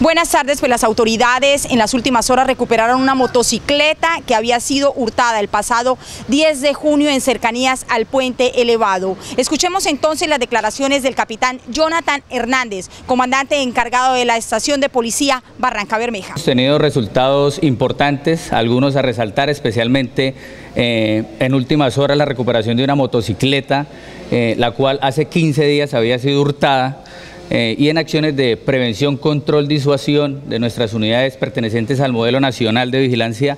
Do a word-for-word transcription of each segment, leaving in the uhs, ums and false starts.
Buenas tardes, pues las autoridades en las últimas horas recuperaron una motocicleta que había sido hurtada el pasado diez de junio en cercanías al puente elevado. Escuchemos entonces las declaraciones del capitán Jonathan Hernández, comandante encargado de la estación de policía Barrancabermeja. Hemos tenido resultados importantes, algunos a resaltar, especialmente eh, en últimas horas la recuperación de una motocicleta, eh, la cual hace quince días había sido hurtada. Eh, y en acciones de prevención, control, disuasión de nuestras unidades pertenecientes al modelo nacional de vigilancia,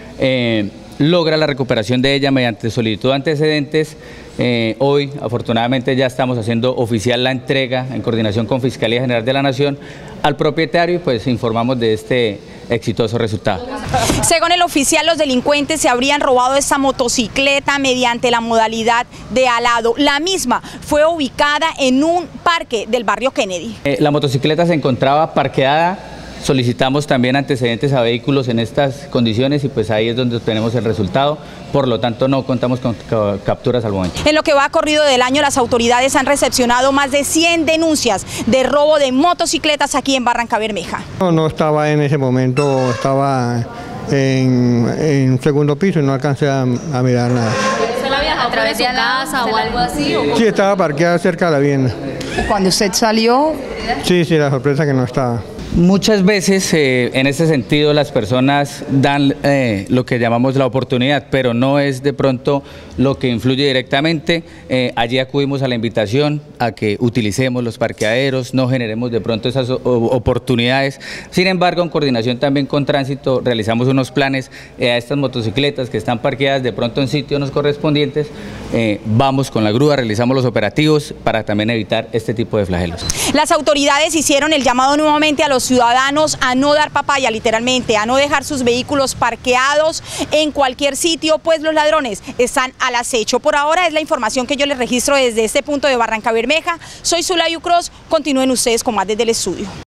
eh, logra la recuperación de ella mediante solicitud de antecedentes. Eh, hoy, afortunadamente, ya estamos haciendo oficial la entrega en coordinación con Fiscalía General de la Nación al propietario y pues informamos de este exitoso resultado. Según el oficial, los delincuentes se habrían robado esta motocicleta mediante la modalidad de alado. La misma fue ubicada en un parque del barrio Kennedy. Eh, la motocicleta se encontraba parqueada. Solicitamos también antecedentes a vehículos en estas condiciones y pues ahí es donde obtenemos el resultado, por lo tanto no contamos con capturas al momento. En lo que va corrido del año, las autoridades han recepcionado más de cien denuncias de robo de motocicletas aquí en Barrancabermeja. No, no estaba en ese momento, estaba en, en un segundo piso y no alcancé a, a mirar nada. ¿Se la viajó a través de su casa o algo así? ¿O sí, estaba parqueada cerca de la vivienda. Cuando usted salió... Sí, sí, la sorpresa que no estaba. Muchas veces eh, en ese sentido las personas dan eh, lo que llamamos la oportunidad, pero no es de pronto lo que influye directamente. Eh, allí acudimos a la invitación a que utilicemos los parqueaderos, no generemos de pronto esas oportunidades. Sin embargo, en coordinación también con Tránsito, realizamos unos planes eh, a estas motocicletas que están parqueadas de pronto en sitios no correspondientes. Eh, vamos con la grúa, realizamos los operativos para también evitar este tipo de flagelos. Las autoridades hicieron el llamado nuevamente a los ciudadanos a no dar papaya, literalmente, a no dejar sus vehículos parqueados en cualquier sitio, pues los ladrones están al acecho. Por ahora es la información que yo les registro desde este punto de Barrancabermeja. Soy Zulayu Cross, continúen ustedes con más desde el estudio.